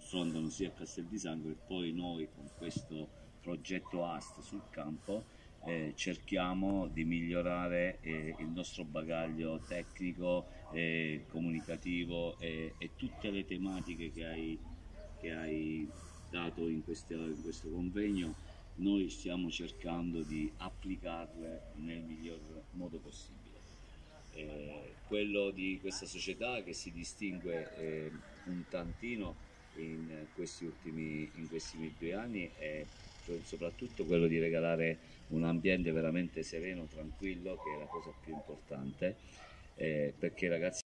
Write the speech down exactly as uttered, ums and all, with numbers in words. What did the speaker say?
affrontano sia a Castel di Sangro, e poi noi con questo progetto A S T sul campo eh, cerchiamo di migliorare eh, il nostro bagaglio tecnico, eh, comunicativo eh, e tutte le tematiche che hai, che hai dato in, queste, in questo convegno. Noi stiamo cercando di applicarle nel miglior modo possibile. Eh, quello di questa società che si distingue eh, un tantino in questi ultimi, in questi due anni è soprattutto quello di regalare un ambiente veramente sereno, tranquillo, che è la cosa più importante, eh, perché i ragazzi